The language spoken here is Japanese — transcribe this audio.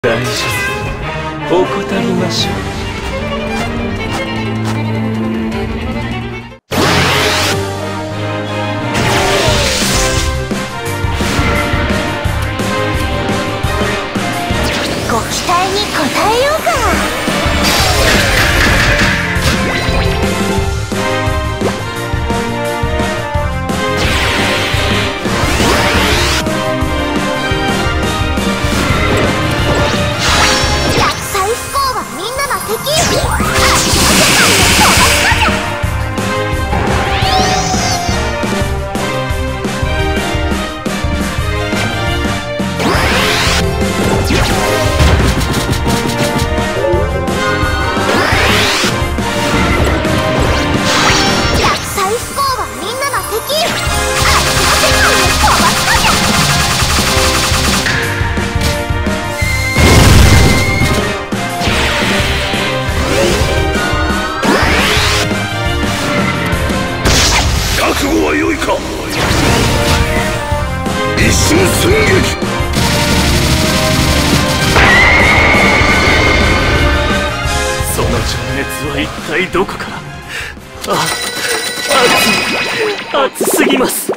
大丈夫、怠りましょう。 ご期待に応えようか。 覚悟は良いか。一瞬寸劇。 その情熱は一体どこから。熱すぎます。